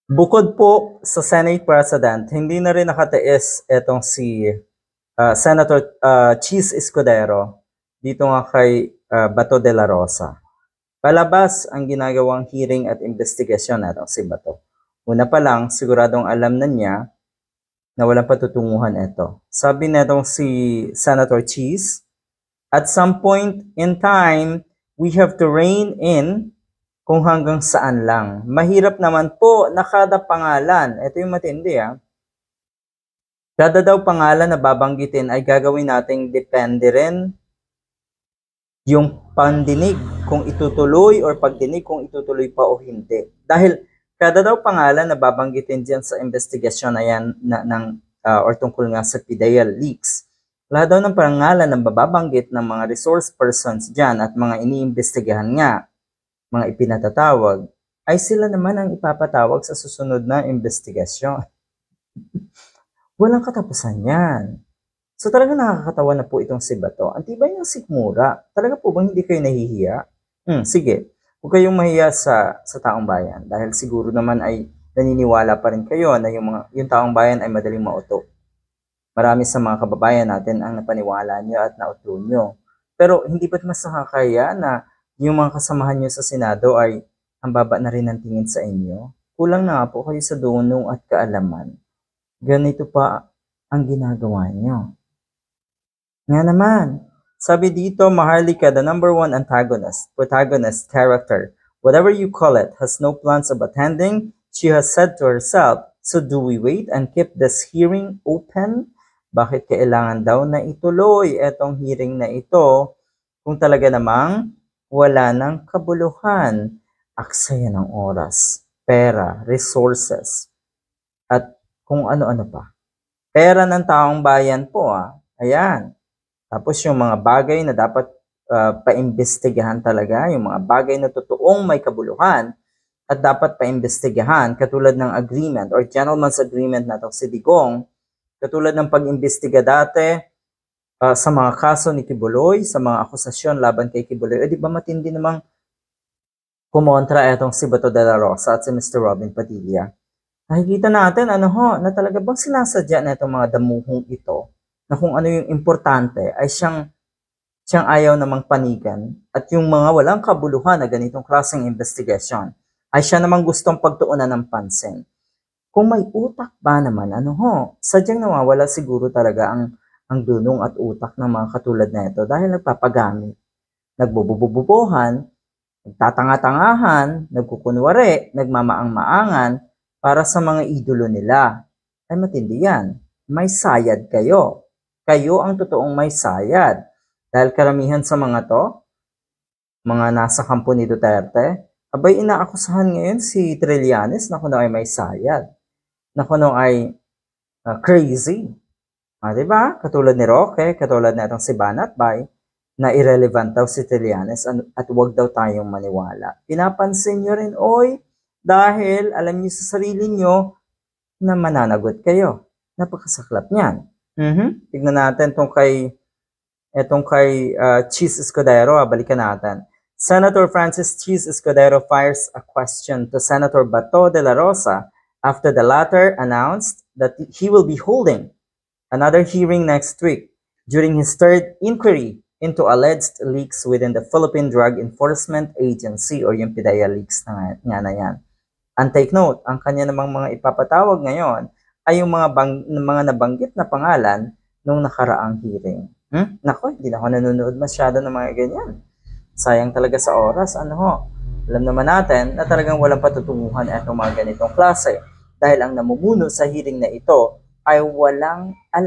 Bukod po sa Senate President, hindi na rin nakatiis itong si Senator Cheese Escudero dito nga kay Bato de la Rosa. Palabas ang ginagawang hearing at investigasyon natong si Bato. Una pa lang, siguradong alam na niya na walang patutunguhan ito. Sabi netong si Senator Cheese, at some point in time, we have to rein in kung hanggang saan lang. Mahirap naman po na kada pangalan, ito yung matindi kada daw pangalan na babanggitin ay gagawin nating depende rin yung pandinig kung itutuloy or pagdinig kung itutuloy pa o hindi. Dahil kada daw pangalan na babanggitin diyan sa investigasyon na yan or tungkol nga sa PIDEA leaks, lahat daw ng pangalan na babanggit ng mga resource persons diyan at mga iniimbestigahan nga, mga ipinatatawag, ay sila naman ang ipapatawag sa susunod na investigasyon. Walang katapusan yan. So talaga nakakatawa na po itong si Bato. Ang tibay ng sikmura. Talaga po bang hindi kayo nahihiya? Sige, huwag kayong mahiya sa taong bayan. Dahil siguro naman ay naniniwala pa rin kayo na yung taong bayan ay madaling mauto. Marami sa mga kababayan natin ang napaniwala nyo at nauto nyo. Pero hindi ba't mas nakakaya na yung mga kasamahan nyo sa Senado ay ang baba na rin ang tingin sa inyo? Kulang na nga po kayo sa dunong at kaalaman. Ganito pa ang ginagawa nyo. Nga naman, sabi dito, Maharlika, the number one protagonist character, whatever you call it, has no plans of attending. She has said to herself, so do we wait and keep this hearing open? Bakit kailangan daw na ituloy etong hearing na ito kung talaga namang wala ng kabuluhan, aksaya ng oras, pera, resources, at kung ano-ano pa. Pera ng taong bayan po, ayan. Tapos yung mga bagay na dapat paimbestigahan talaga, yung mga bagay na totoong may kabuluhan at dapat paimbestigahan, katulad ng agreement or gentleman's agreement na ito si Digong, katulad ng pag-imbestiga dati sa mga kaso ni Kibuloy, sa mga akusasyon laban kay Kibuloy, di ba matindi namang kumontra etong si Bato de la Rosa at si Mr. Robin Padilla. Nakikita natin na talaga bang sinasadya na itong mga damuhong ito na kung ano yung importante ay siyang ayaw namang panigan at yung mga walang kabuluhan na ganitong klaseng investigation ay siya namang gustong pagtuunan ng pansin. Kung may utak ba naman, sadyang nawawala siguro talaga ang dunong at utak ng mga katulad na ito dahil nagpapagamit, nagbubububuhan, nagtatanga-tangahan, nagkukunwari, nagmamaang-maangan para sa mga idolo nila. Ay matindi yan. May sayad kayo. Kayo ang totoong may sayad. Dahil karamihan sa mga to, mga nasa kampo ni Duterte, abay inaakusahan ngayon si Trillanes na kuno ay may sayad. Na kuno ay crazy. Diba? Katulad ni Roque, katulad na itong si Banat Bay, na irrelevant daw si Trillanes at huwag daw tayong maniwala. Pinapansin nyo rin, dahil alam niyo sa sarili nyo na mananagot kayo. Napakasaklap niyan. Tignan natin itong kay Cheese Escudero. Balikan natin. Senator Francis Cheese Escudero fires a question to Senator Bato de la Rosa after the latter announced that he will be holding another hearing next week during his third inquiry into alleged leaks within the Philippine Drug Enforcement Agency or yung PIDEA leaks na yan. And take note, ang kanya namang mga ipapatawag ngayon ay yung mga nabanggit na pangalan nung nakaraang hearing. Nako, hindi na ako nanonood masyado ng mga ganyan. Sayang talaga sa oras. Alam naman natin na talagang walang patutunguhan itong mga ganitong klase dahil ang namumuno sa hearing na ito ay walang alam.